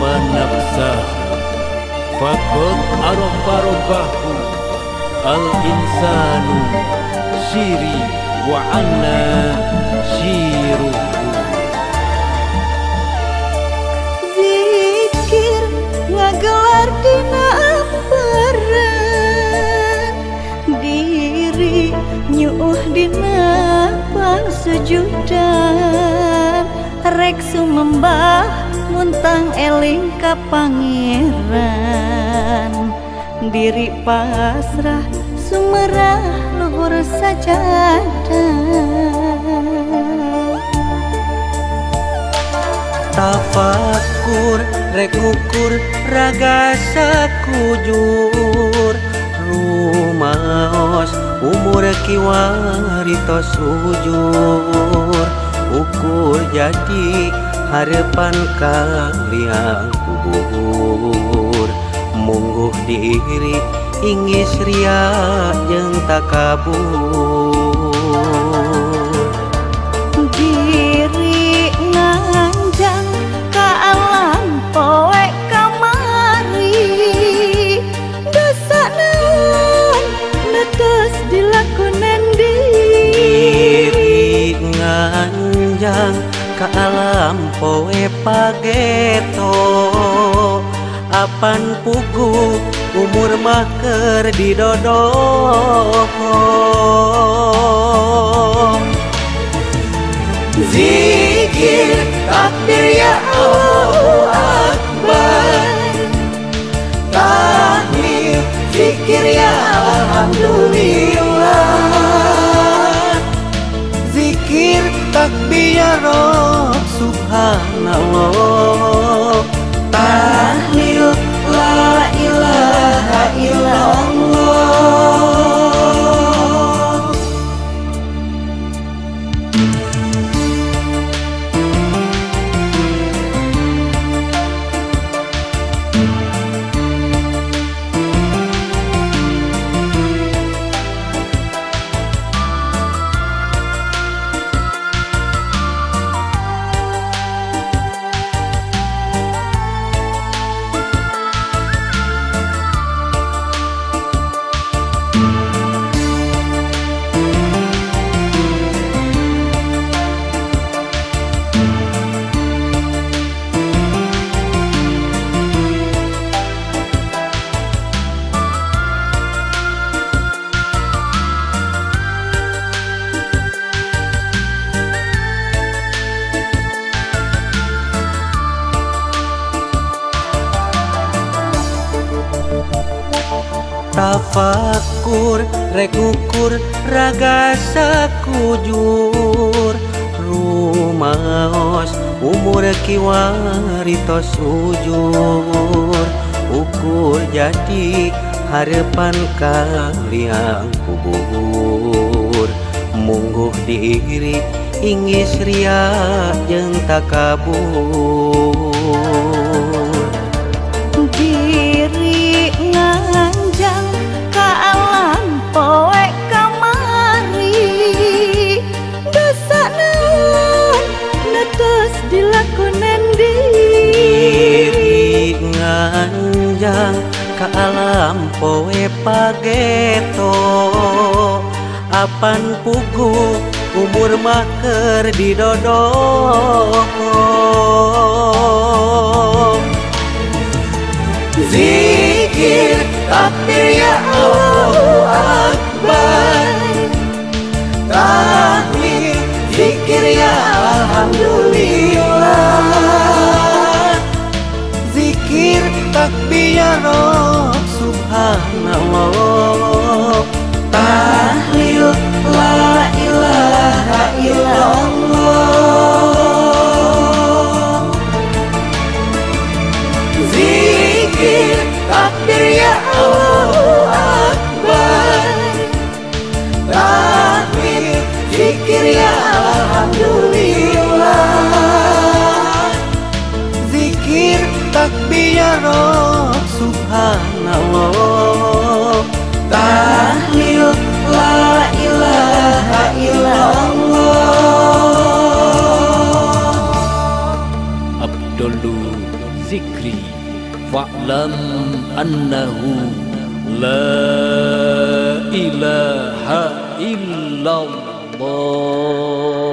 wa nafsah faqad arafa rabbahu al-insanu syiri wa anna syiruhu. Zikir ngagelar dina ambaran, diri nyuuh dina pangsujudan, rek sumembah muntang eling ka pangeran, diri pasrah sumerah luhur sajadah. Tafakur rek ukur raga sakujur, rumaos umur kiwari tos ujur, ukur jadi harapan kalian kubur, mungguh diri ingis ria jeung takabur. Diri nganjang ka alam poe kamari, dosanan netes dilakonan Diri nganjang ka alam poe pageto, apan pugu umur mah keur didodoh. Zikir takbir ya Allahu Akbar, tahlil zikir ya Alhamdulillah, zikir takbir ya Rob Subhanallah, tahlil la ilaha illallah. Tafakur rek ukur raga sakujur, rumaos umur kiwari tos ujur, ukur jadi harapan kalian kubur, mungguh diri ingis ria jeung takabur. diri nganjang ka alam poe kamari, dosanan netes dilakonan Diri nganjang ka alam poe pageto, apan pugu umur mah keur didodoh. Zikir takbir ya Allahu Akbar, tahlil zikir ya Alhamdulillah, zikir takbir ya Rob Subhanallah, tahlil la ilaha illallah, zikir takbir ya Allahu Akbar, tahlil zikir ya Alhamdulillah, zikir takbir ya Rob Subhanallah, tahlil la ilaha illallah. Abdullu zikri fa'lam annahu la ilaha illallah.